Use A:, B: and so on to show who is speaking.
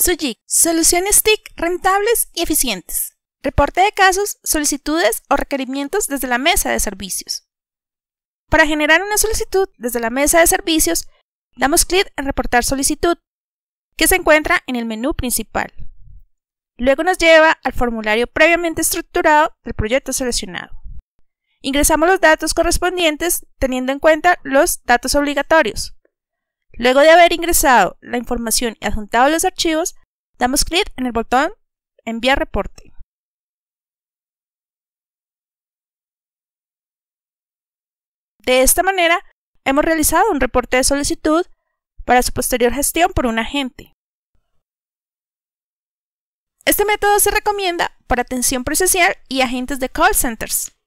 A: SUGIC, soluciones TIC rentables y eficientes. Reporte de casos, solicitudes o requerimientos desde la mesa de servicios. Para generar una solicitud desde la mesa de servicios, damos clic en Reportar solicitud, que se encuentra en el menú principal. Luego nos lleva al formulario previamente estructurado del proyecto seleccionado. Ingresamos los datos correspondientes teniendo en cuenta los datos obligatorios. Luego de haber ingresado la información y adjuntado los archivos, damos clic en el botón Enviar reporte. De esta manera, hemos realizado un reporte de solicitud para su posterior gestión por un agente. Este método se recomienda para atención procesal y agentes de call centers.